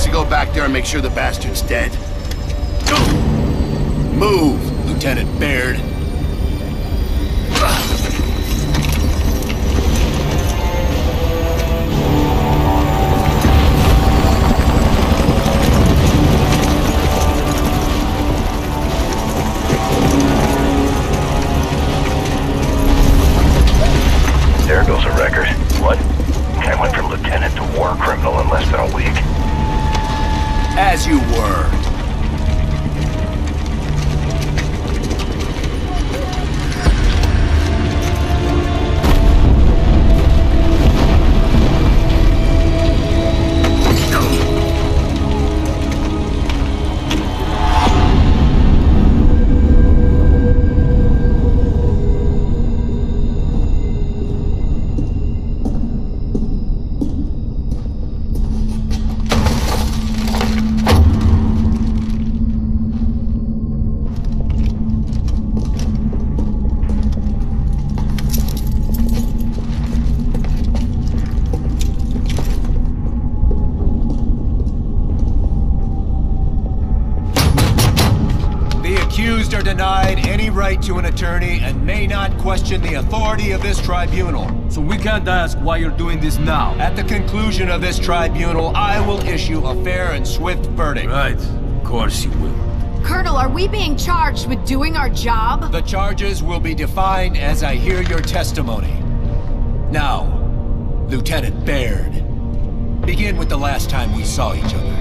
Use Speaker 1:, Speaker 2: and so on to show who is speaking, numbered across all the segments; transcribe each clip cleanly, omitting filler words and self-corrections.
Speaker 1: should go back there and make sure the bastard's dead. Move, Lieutenant Baird.
Speaker 2: There goes a record. What? I went from lieutenant to war criminal in less than a week.
Speaker 1: As you were.
Speaker 3: Are denied any right to an attorney and may not question the authority of this tribunal.
Speaker 4: So we can't ask why you're doing this now.
Speaker 3: At the conclusion of this tribunal, I will issue a fair and swift verdict.
Speaker 4: Right. Of course you will.
Speaker 5: Colonel, are we being charged with doing our job?
Speaker 3: The charges will be defined as I hear your testimony. Now, Lieutenant Baird, begin with the last time we saw each other.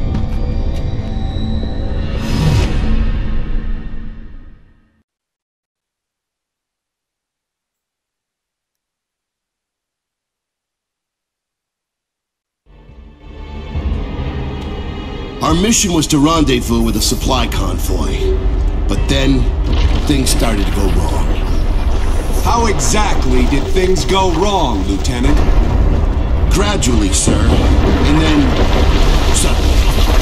Speaker 1: Our mission was to rendezvous with a supply convoy. But then, things started to go wrong.
Speaker 6: How exactly did things go wrong, Lieutenant?
Speaker 1: Gradually, sir. And then, suddenly.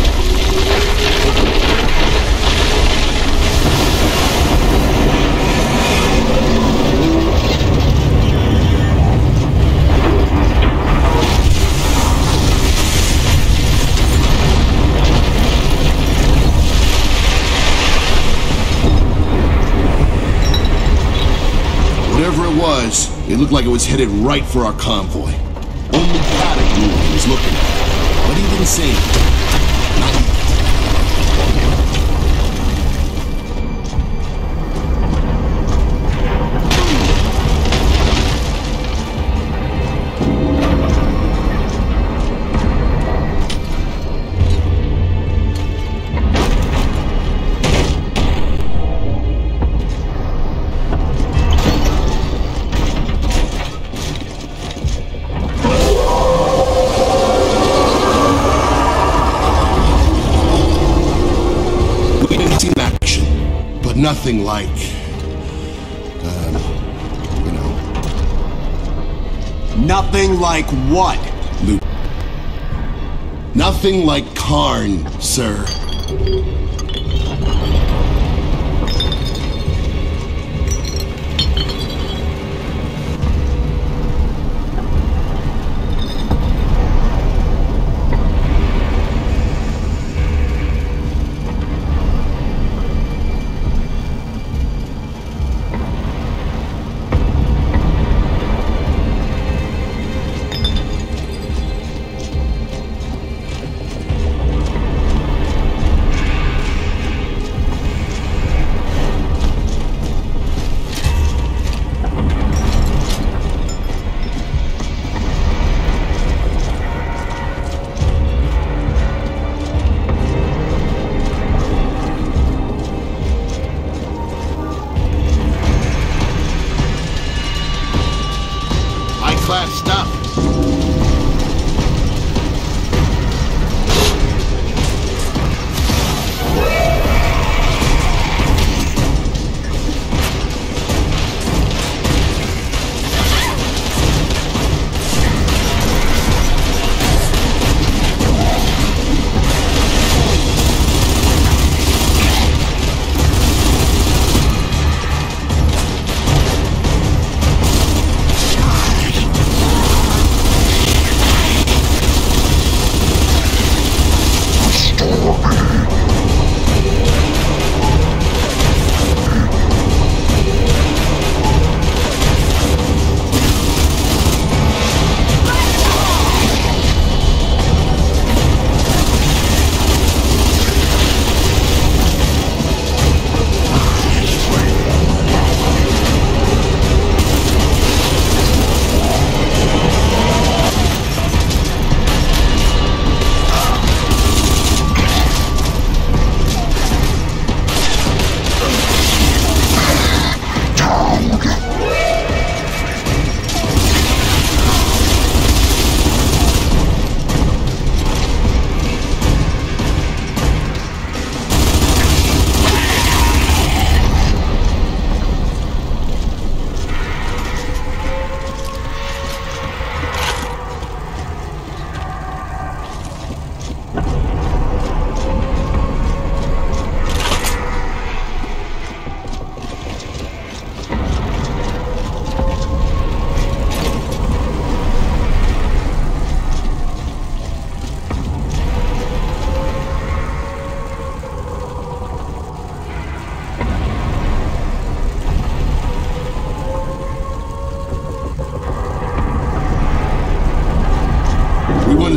Speaker 1: Whatever it was, it looked like it was headed right for our convoy. Only Paddock knew what he was looking at, but he didn't say anything. Not yet. Nothing like, you know.
Speaker 6: Nothing like what?
Speaker 1: Luke. Nothing like Karn, sir.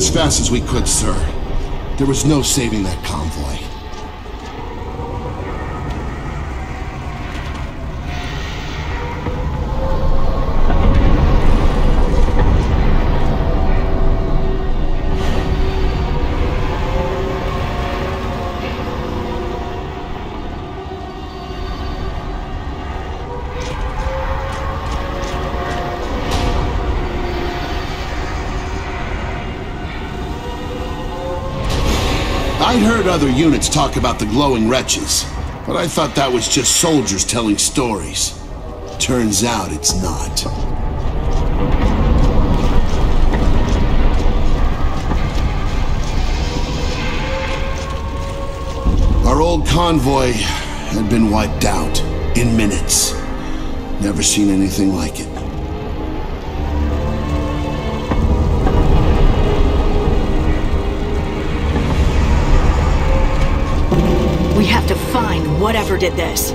Speaker 1: as fast as we could, sir. There was no saving that convoy. I'd heard other units talk about the glowing wretches, but I thought that was just soldiers telling stories. Turns out it's not. Our old convoy had been wiped out in minutes. Never seen anything like it.
Speaker 7: We have to find whatever did this.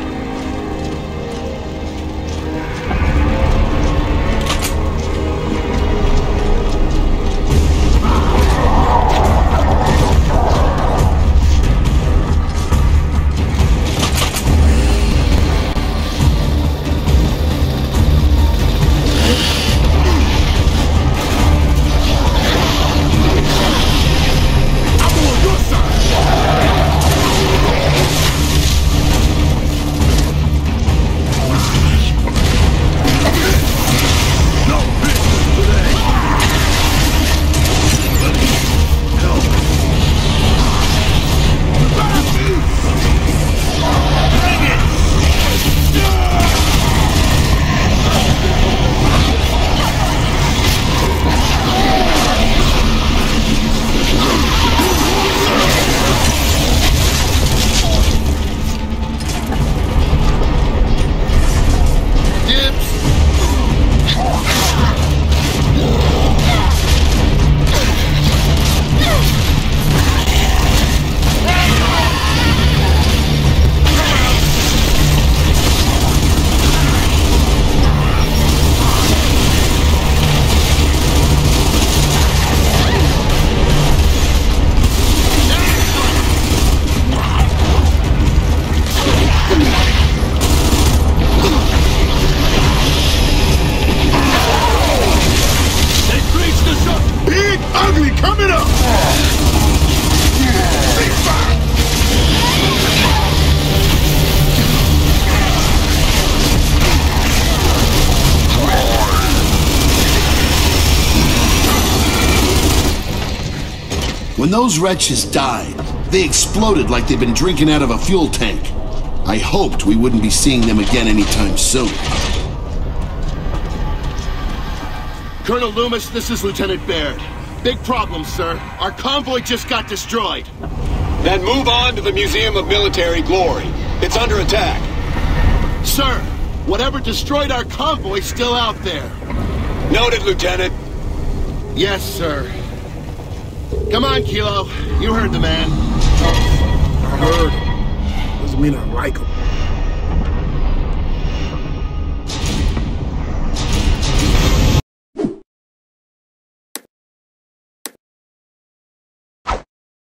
Speaker 1: When those wretches died, they exploded like they'd been drinking out of a fuel tank. I hoped we wouldn't be seeing them again anytime soon.
Speaker 8: Colonel Loomis, this is Lieutenant Baird. Big problem, sir. Our convoy just got destroyed.
Speaker 6: Then move on to the Museum of Military Glory. It's under attack.
Speaker 8: Sir, whatever destroyed our convoy's still out there.
Speaker 6: Noted, Lieutenant.
Speaker 8: Yes, sir. Come on, Kilo. You heard the man.
Speaker 9: I heard. Doesn't mean I like him.